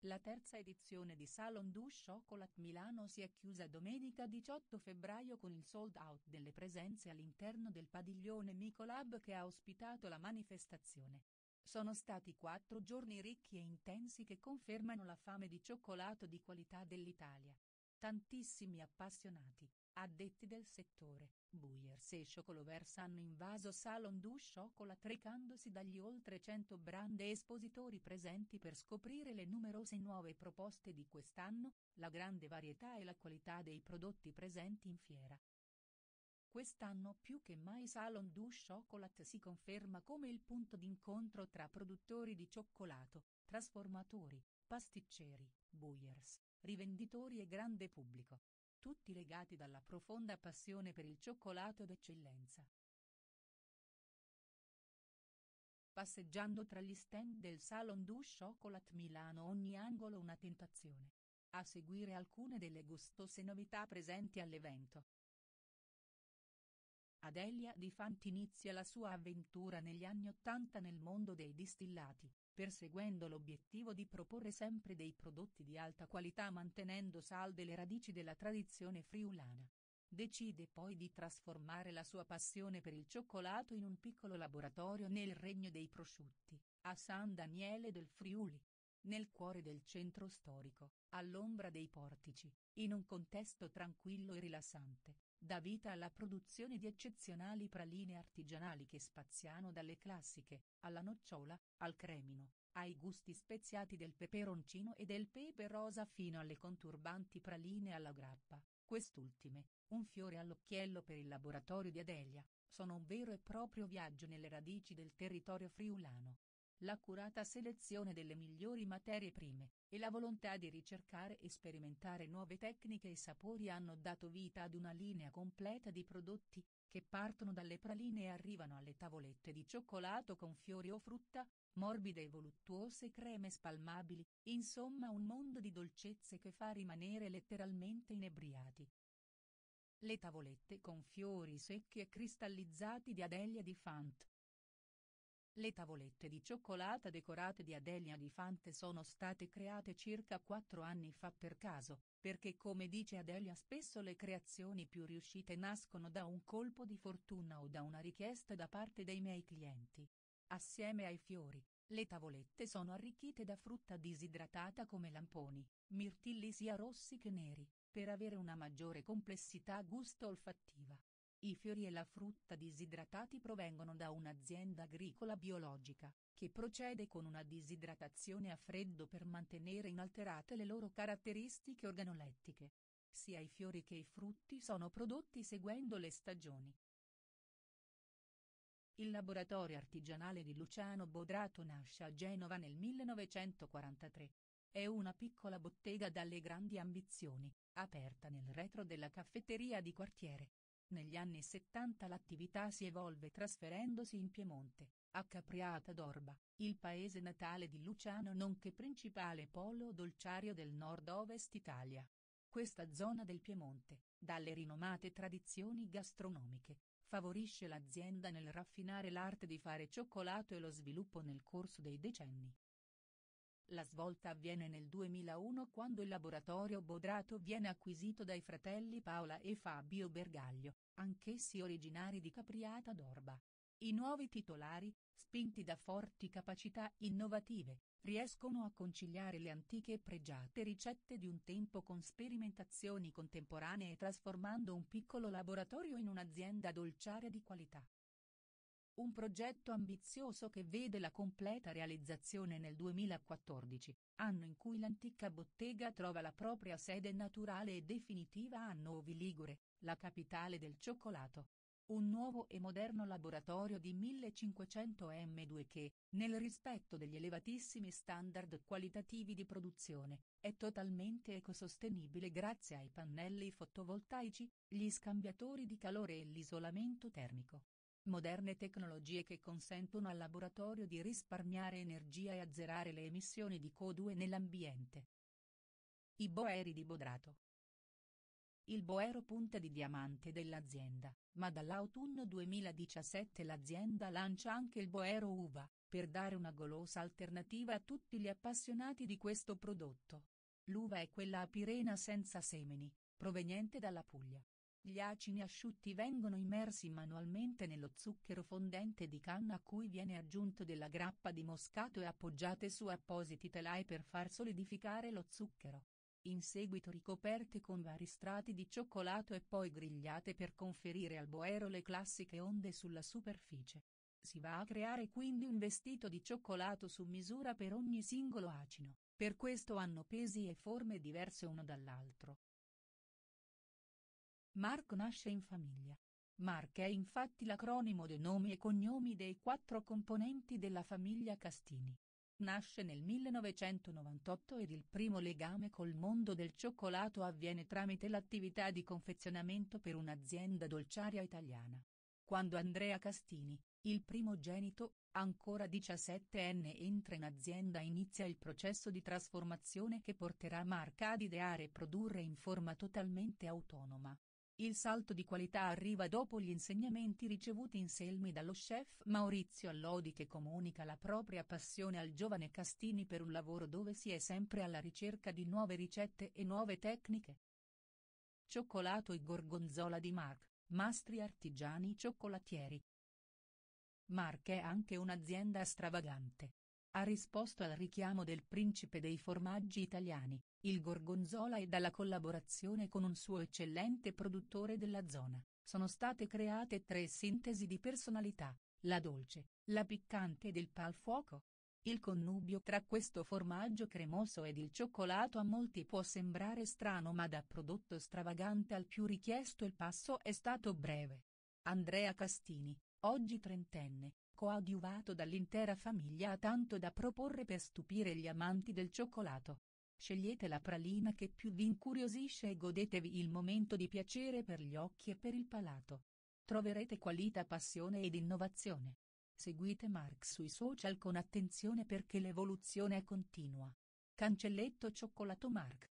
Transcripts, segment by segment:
La terza edizione di Salon du Chocolat Milano si è chiusa domenica 18 febbraio con il sold out delle presenze all'interno del padiglione Micolab che ha ospitato la manifestazione. Sono stati 4 giorni ricchi e intensi che confermano la fame di cioccolato di qualità dell'Italia. Tantissimi appassionati, addetti del settore, buyers e chocolovers hanno invaso Salon du Chocolat recandosi dagli oltre 100 brand e espositori presenti per scoprire le numerose nuove proposte di quest'anno, la grande varietà e la qualità dei prodotti presenti in fiera. Quest'anno più che mai Salon du Chocolat si conferma come il punto d'incontro tra produttori di cioccolato, trasformatori, pasticceri, buyers, rivenditori e grande pubblico. Tutti legati dalla profonda passione per il cioccolato d'eccellenza. Passeggiando tra gli stand del Salon du Chocolat Milano ogni angolo una tentazione. A seguire alcune delle gustose novità presenti all'evento. Adelia Di Fant inizia la sua avventura negli anni '80 nel mondo dei distillati, perseguendo l'obiettivo di proporre sempre dei prodotti di alta qualità mantenendo salde le radici della tradizione friulana. Decide poi di trasformare la sua passione per il cioccolato in un piccolo laboratorio nel Regno dei Prosciutti, a San Daniele del Friuli. Nel cuore del centro storico, all'ombra dei portici, in un contesto tranquillo e rilassante, dà vita alla produzione di eccezionali praline artigianali che spaziano dalle classiche, alla nocciola, al cremino, ai gusti speziati del peperoncino e del pepe rosa fino alle conturbanti praline alla grappa, quest'ultime, un fiore all'occhiello per il laboratorio di Adelia, sono un vero e proprio viaggio nelle radici del territorio friulano. L'accurata selezione delle migliori materie prime, e la volontà di ricercare e sperimentare nuove tecniche e sapori hanno dato vita ad una linea completa di prodotti, che partono dalle praline e arrivano alle tavolette di cioccolato con fiori o frutta, morbide e voluttuose creme spalmabili, insomma un mondo di dolcezze che fa rimanere letteralmente inebriati. Le tavolette con fiori secchi e cristallizzati di Adelia Di Fant. Le tavolette di cioccolata decorate di Adelia Di Fant sono state create circa 4 anni fa per caso, perché come dice Adelia spesso le creazioni più riuscite nascono da un colpo di fortuna o da una richiesta da parte dei miei clienti. Assieme ai fiori, le tavolette sono arricchite da frutta disidratata come lamponi, mirtilli sia rossi che neri, per avere una maggiore complessità gusto-olfattiva. I fiori e la frutta disidratati provengono da un'azienda agricola biologica, che procede con una disidratazione a freddo per mantenere inalterate le loro caratteristiche organolettiche. Sia i fiori che i frutti sono prodotti seguendo le stagioni. Il laboratorio artigianale di Luciano Bodrato nasce a Genova nel 1943. È una piccola bottega dalle grandi ambizioni, aperta nel retro della caffetteria di quartiere. Negli anni '70 l'attività si evolve trasferendosi in Piemonte, a Capriata d'Orba, il paese natale di Luciano nonché principale polo dolciario del nord-ovest Italia. Questa zona del Piemonte, dalle rinomate tradizioni gastronomiche, favorisce l'azienda nel raffinare l'arte di fare cioccolato e lo sviluppo nel corso dei decenni. La svolta avviene nel 2001 quando il laboratorio Bodrato viene acquisito dai fratelli Paola e Fabio Bergaglio, anch'essi originari di Capriata d'Orba. I nuovi titolari, spinti da forti capacità innovative, riescono a conciliare le antiche e pregiate ricette di un tempo con sperimentazioni contemporanee trasformando un piccolo laboratorio in un'azienda dolciaria di qualità. Un progetto ambizioso che vede la completa realizzazione nel 2014, anno in cui l'antica bottega trova la propria sede naturale e definitiva a Novi Ligure, la capitale del cioccolato. Un nuovo e moderno laboratorio di 1500 m2 che, nel rispetto degli elevatissimi standard qualitativi di produzione, è totalmente ecosostenibile grazie ai pannelli fotovoltaici, gli scambiatori di calore e l'isolamento termico. Moderne tecnologie che consentono al laboratorio di risparmiare energia e azzerare le emissioni di CO2 nell'ambiente. I boeri di Bodrato. Il boero punta di diamante dell'azienda, ma dall'autunno 2017 l'azienda lancia anche il boero uva, per dare una golosa alternativa a tutti gli appassionati di questo prodotto. L'uva è quella apirena senza semeni, proveniente dalla Puglia. Gli acini asciutti vengono immersi manualmente nello zucchero fondente di canna a cui viene aggiunto della grappa di moscato e appoggiate su appositi telai per far solidificare lo zucchero. In seguito ricoperte con vari strati di cioccolato e poi grigliate per conferire al boero le classiche onde sulla superficie. Si va a creare quindi un vestito di cioccolato su misura per ogni singolo acino, per questo hanno pesi e forme diverse uno dall'altro. Mark nasce in famiglia. Mark è infatti l'acronimo dei nomi e cognomi dei 4 componenti della famiglia Castini. Nasce nel 1998 ed il primo legame col mondo del cioccolato avviene tramite l'attività di confezionamento per un'azienda dolciaria italiana. Quando Andrea Castini, il primogenito, ancora 17enne, entra in azienda inizia il processo di trasformazione che porterà Mark ad ideare e produrre in forma totalmente autonoma. Il salto di qualità arriva dopo gli insegnamenti ricevuti in Selmi dallo chef Maurizio Allodi, che comunica la propria passione al giovane Castini per un lavoro dove si è sempre alla ricerca di nuove ricette e nuove tecniche. Cioccolato e gorgonzola di Mark, mastri artigiani cioccolatieri. Mark è anche un'azienda stravagante. Ha risposto al richiamo del principe dei formaggi italiani, il Gorgonzola, e dalla collaborazione con un suo eccellente produttore della zona, sono state create 3 sintesi di personalità, la dolce, la piccante ed il pa al fuoco. Il connubio tra questo formaggio cremoso ed il cioccolato a molti può sembrare strano, ma da prodotto stravagante al più richiesto il passo è stato breve. Andrea Castini, oggi 30enne, coadiuvato dall'intera famiglia, ha tanto da proporre per stupire gli amanti del cioccolato. Scegliete la pralina che più vi incuriosisce e godetevi il momento di piacere per gli occhi e per il palato. Troverete qualità, passione ed innovazione. Seguite Mark sui social con attenzione perché l'evoluzione è continua. Cancelletto Cioccolato Mark.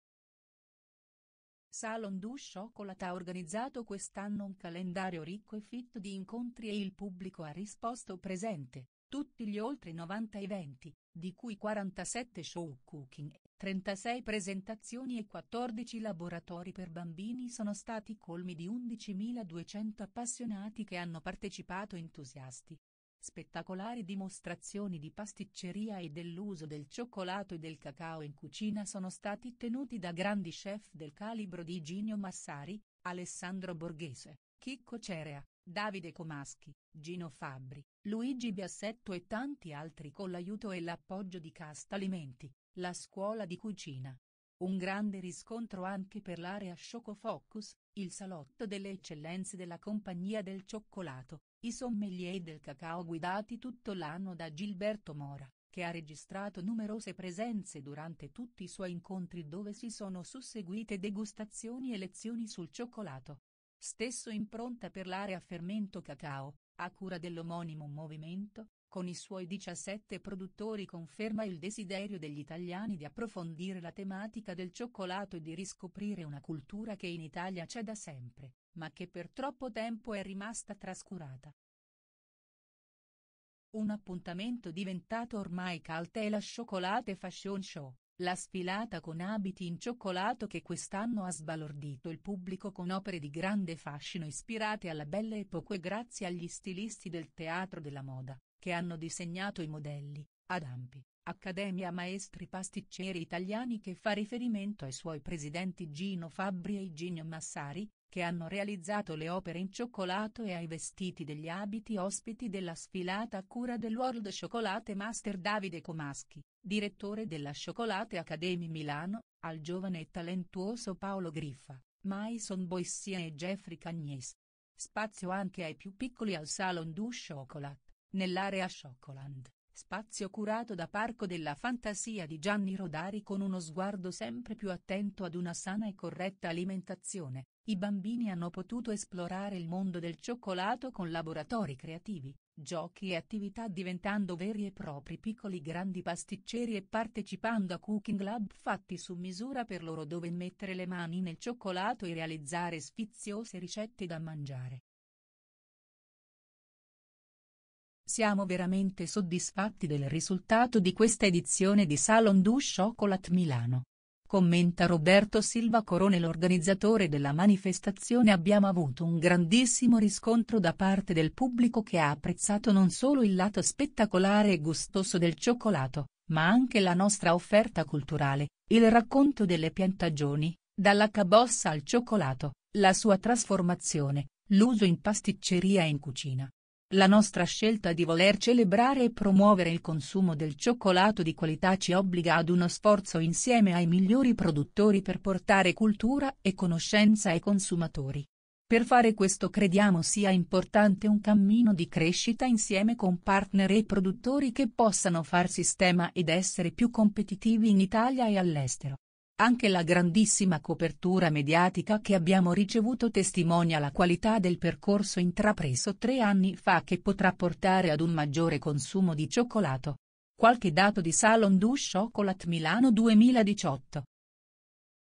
Salon du Chocolat ha organizzato quest'anno un calendario ricco e fitto di incontri e il pubblico ha risposto presente. Tutti gli oltre 90 eventi, di cui 47 show cooking, 36 presentazioni e 14 laboratori per bambini, sono stati colmi di 11.200 appassionati che hanno partecipato entusiasti. Spettacolari dimostrazioni di pasticceria e dell'uso del cioccolato e del cacao in cucina sono stati tenuti da grandi chef del calibro di Iginio Massari, Alessandro Borghese, Chicco Cerea, Davide Comaschi, Gino Fabbri, Luigi Biassetto e tanti altri con l'aiuto e l'appoggio di Casta Alimenti, la scuola di cucina. Un grande riscontro anche per l'area Chocofocus, il salotto delle eccellenze della compagnia del cioccolato, i sommelier del cacao guidati tutto l'anno da Gilberto Mora, che ha registrato numerose presenze durante tutti i suoi incontri dove si sono susseguite degustazioni e lezioni sul cioccolato. Stesso impronta per l'area fermento cacao, a cura dell'omonimo movimento, con i suoi 17 produttori, conferma il desiderio degli italiani di approfondire la tematica del cioccolato e di riscoprire una cultura che in Italia c'è da sempre, ma che per troppo tempo è rimasta trascurata. Un appuntamento diventato ormai cult è la Chocolate Fashion Show, la sfilata con abiti in cioccolato che quest'anno ha sbalordito il pubblico con opere di grande fascino ispirate alla Belle Époque grazie agli stilisti del teatro della moda, che hanno disegnato i modelli, Adampi, Accademia Maestri Pasticceri Italiani, che fa riferimento ai suoi presidenti Gino Fabbri e Iginio Massari, che hanno realizzato le opere in cioccolato, e ai vestiti degli abiti ospiti della sfilata a cura del World Chocolate Master Davide Comaschi, direttore della Chocolate Academy Milano, al giovane e talentuoso Paolo Griffa, Maison Boissien e Jeffrey Cagnès. Spazio anche ai più piccoli al Salon du Chocolat, nell'area Chocoland, spazio curato da Parco della Fantasia di Gianni Rodari con uno sguardo sempre più attento ad una sana e corretta alimentazione. I bambini hanno potuto esplorare il mondo del cioccolato con laboratori creativi, giochi e attività, diventando veri e propri piccoli grandi pasticceri e partecipando a cooking lab fatti su misura per loro, dove mettere le mani nel cioccolato e realizzare sfiziose ricette da mangiare. Siamo veramente soddisfatti del risultato di questa edizione di Salon du Chocolat Milano. Commenta Roberto Silva Corone, l'organizzatore della manifestazione. Abbiamo avuto un grandissimo riscontro da parte del pubblico, che ha apprezzato non solo il lato spettacolare e gustoso del cioccolato, ma anche la nostra offerta culturale, il racconto delle piantagioni, dalla cabossa al cioccolato, la sua trasformazione, l'uso in pasticceria e in cucina. La nostra scelta di voler celebrare e promuovere il consumo del cioccolato di qualità ci obbliga ad uno sforzo insieme ai migliori produttori per portare cultura e conoscenza ai consumatori. Per fare questo crediamo sia importante un cammino di crescita insieme con partner e produttori che possano far sistema ed essere più competitivi in Italia e all'estero. Anche la grandissima copertura mediatica che abbiamo ricevuto testimonia la qualità del percorso intrapreso 3 anni fa, che potrà portare ad un maggiore consumo di cioccolato. Qualche dato di Salon du Chocolat Milano 2018.